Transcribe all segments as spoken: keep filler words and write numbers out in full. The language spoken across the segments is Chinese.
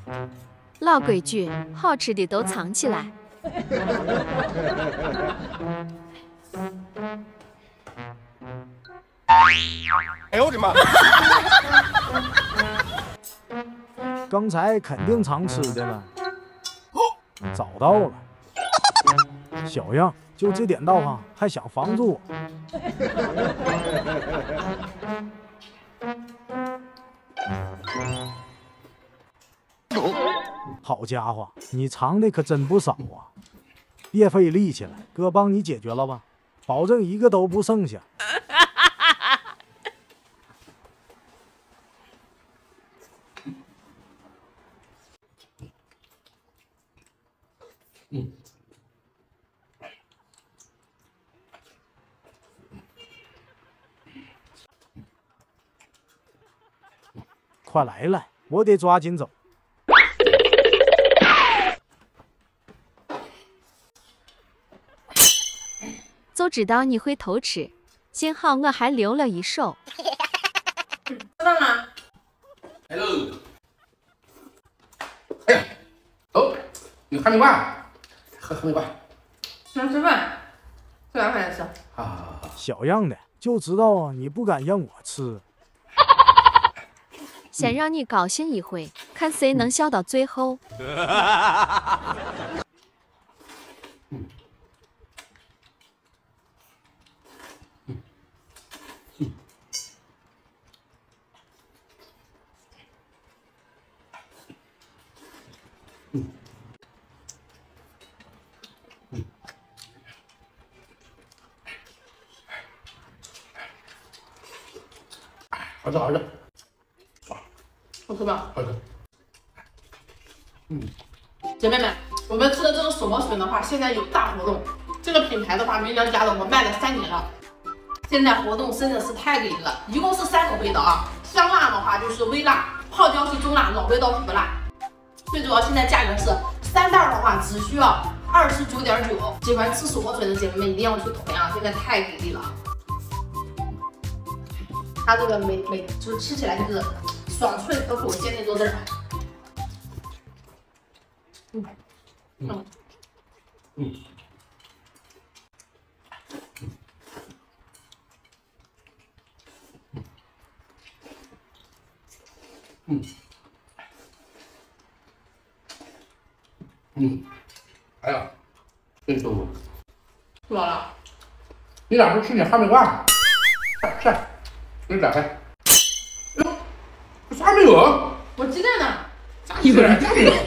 老规矩，好吃的都藏起来。 哎呦我的妈！ 刚才肯定藏吃的了，找到了。小样，就这点道行，还想防住我？好家伙，你藏的可真不少啊！别费力气了，哥帮你解决了吧，保证一个都不剩下。 嗯， 快来来，我得抓紧走。 就知道你会偷吃，幸好我还留了一手。 知道吗？ 来喽！哎呀，走，有哈密瓜，喝哈密瓜。 想吃饭，吃完饭再吃。 好好好好。 小样的，就知道啊，你不敢让我吃。 先让你高兴一回，看谁能笑到最后。 好吃好吃， 好吃吧？ 好吃。嗯， 姐妹们，我们吃的这个手磨笋的话，现在有大活动。这个品牌的话，明良家的我卖了三年了，现在活动真的是太给力了，一共是三种味道啊。香辣的话就是微辣，泡椒是中辣，老味道是不辣。最主要现在价格是三袋的话只需要二十九点九，喜欢吃手磨笋的姐妹们一定要去囤啊，现在太给力了。它这个每每就是吃起来就是爽脆可口，鲜那多汁儿。嗯嗯嗯。嗯。嗯。哎呀，真舒服。 吃饱了。 你咋不吃点哈密瓜？吃吃，给你打开。哎呦，啥没有？ 我鸡蛋呢？ 咋有人家没有？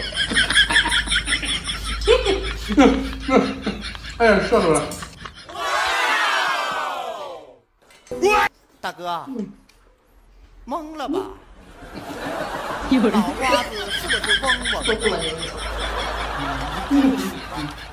哎呀，笑死我了！ 大哥，嗯、懵了吧？ 有人脑瓜子是不是嗡嗡？ 说不完。